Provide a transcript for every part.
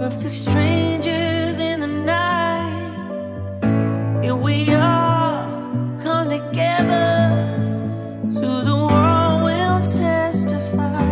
perfect strangers in the night. Here we are, come together, to the world we'll testify.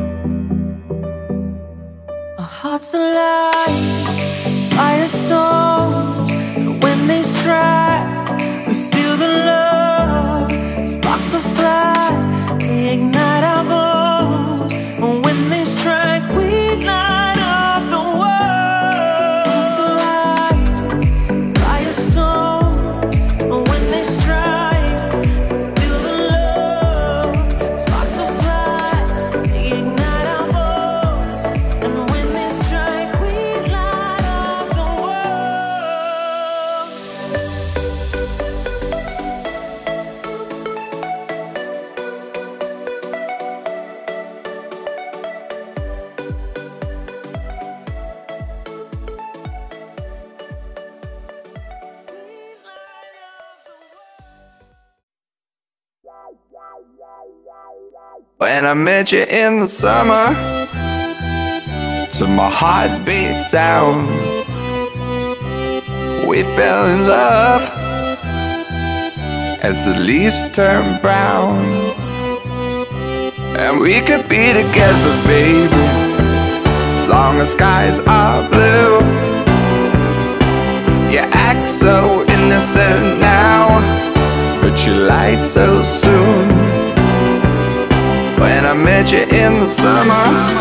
Our hearts alive, firestorms, and when they strike, we feel the love. Sparks will fly, they ignite our bones, and when they strike, we light up the world. Hearts alive, firestorms, and when they strike, we feel the love. Sparks will fly, they ignite our bones, and when they strike, we light up the world. When I met you in the summer, to my heartbeat sound, we fell in love as the leaves turn brown. And we could be together, baby, as long as skies are blue. You act so innocent now, but you lied so soon. When I met you in the summer,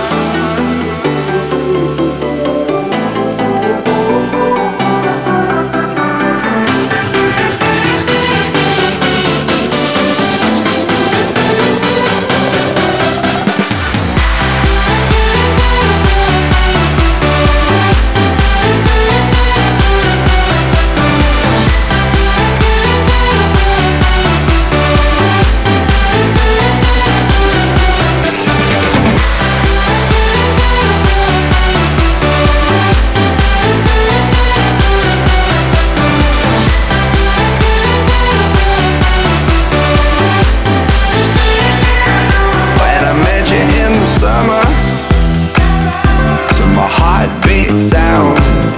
sound,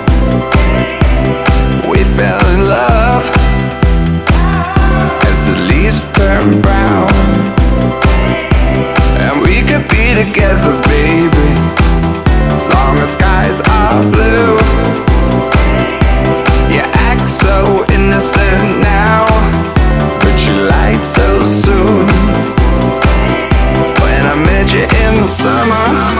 we fell in love as the leaves turn brown. And we could be together, baby, as long as skies are blue. You act so innocent now, but you lied so soon. When I met you in the summer,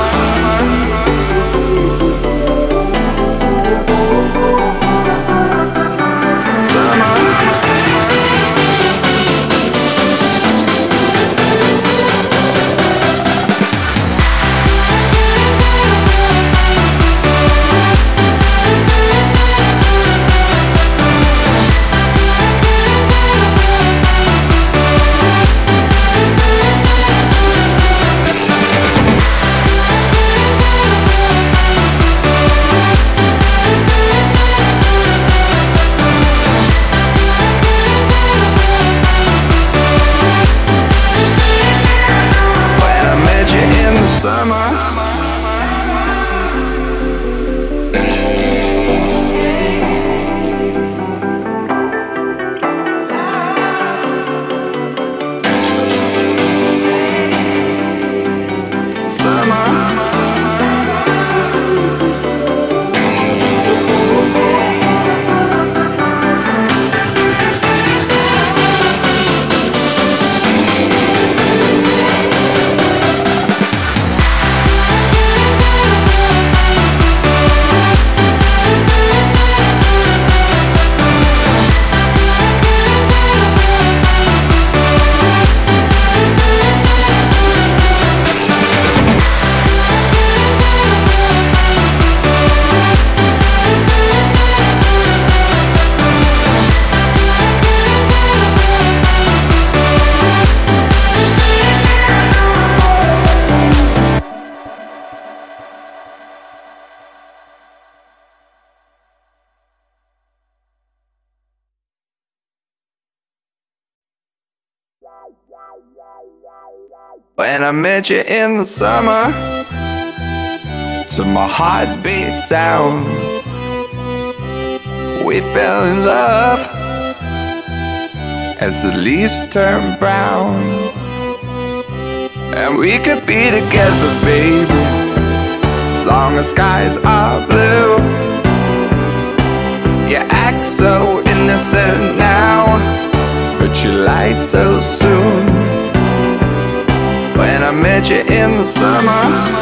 When I met you in the summer, to my heartbeat sound. We fell in love as the leaves turn brown. And we could be together, baby, as long as skies are blue. You act so innocent now, but you lied so soon. When I met you in the summer,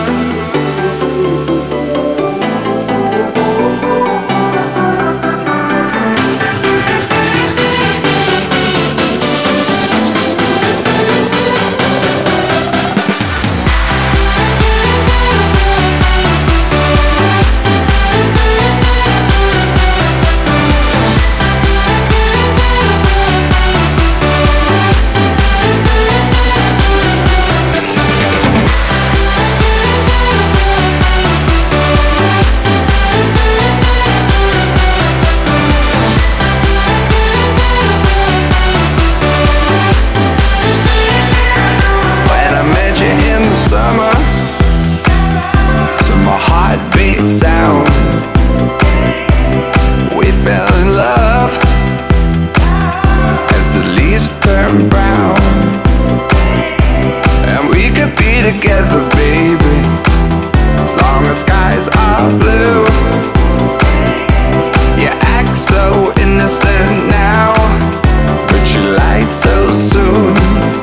sound. We fell in love as the leaves turn brown. And we could be together, baby, as long as skies are blue. You act so innocent now, but you lied so soon.